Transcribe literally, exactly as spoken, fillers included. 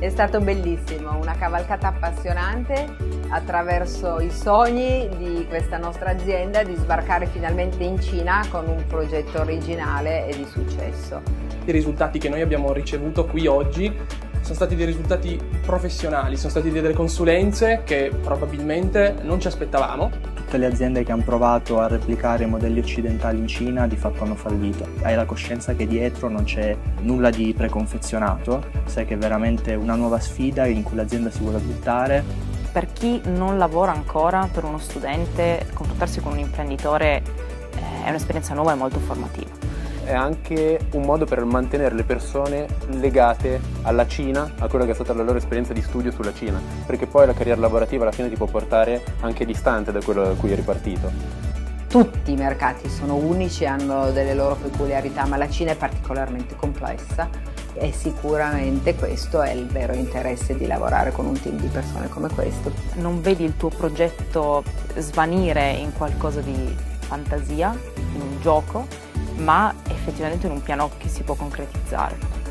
È stato bellissimo, una cavalcata appassionante attraverso i sogni di questa nostra azienda di sbarcare finalmente in Cina con un progetto originale e di successo. I risultati che noi abbiamo ricevuto qui oggi sono stati dei risultati professionali, sono stati delle consulenze che probabilmente non ci aspettavamo. Tutte le aziende che hanno provato a replicare i modelli occidentali in Cina di fatto hanno fallito. Hai la coscienza che dietro non c'è nulla di preconfezionato, sai che è veramente una nuova sfida in cui l'azienda si vuole buttare. Per chi non lavora ancora, per uno studente, confrontarsi con un imprenditore è un'esperienza nuova e molto formativa. È anche un modo per mantenere le persone legate alla Cina, a quella che è stata la loro esperienza di studio sulla Cina, perché poi la carriera lavorativa alla fine ti può portare anche distante da quello da cui eri partito. Tutti i mercati sono unici, hanno delle loro peculiarità, ma la Cina è particolarmente complessa e sicuramente questo è il vero interesse di lavorare con un team di persone come questo. Non vedi il tuo progetto svanire in qualcosa di fantasia, in un gioco, ma effettivamente in un piano che si può concretizzare.